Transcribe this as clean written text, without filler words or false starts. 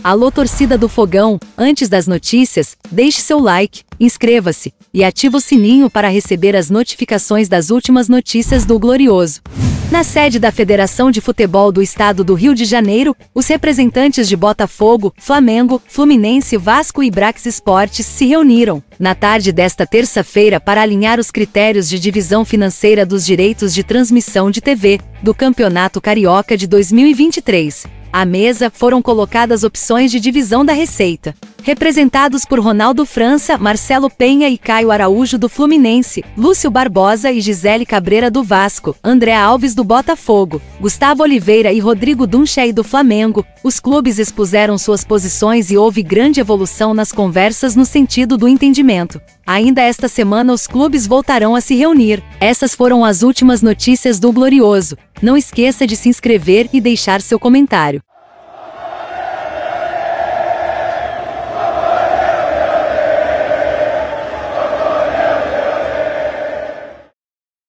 Alô, torcida do Fogão, antes das notícias, deixe seu like, inscreva-se e ative o sininho para receber as notificações das últimas notícias do Glorioso. Na sede da Federação de Futebol do Estado do Rio de Janeiro, os representantes de Botafogo, Flamengo, Fluminense, Vasco e Brax Esportes se reuniram na tarde desta terça-feira para alinhar os critérios de divisão financeira dos direitos de transmissão de TV do Campeonato Carioca de 2023. À mesa foram colocadas opções de divisão da receita, representados por Ronaldo França, Marcelo Penha e Caio Araújo do Fluminense, Lúcio Barbosa e Gisele Cabreira do Vasco, André Alves do Botafogo, Gustavo Oliveira e Rodrigo Dunchey do Flamengo. Os clubes expuseram suas posições e houve grande evolução nas conversas no sentido do entendimento. Ainda esta semana os clubes voltarão a se reunir. Essas foram as últimas notícias do Glorioso. Não esqueça de se inscrever e deixar seu comentário.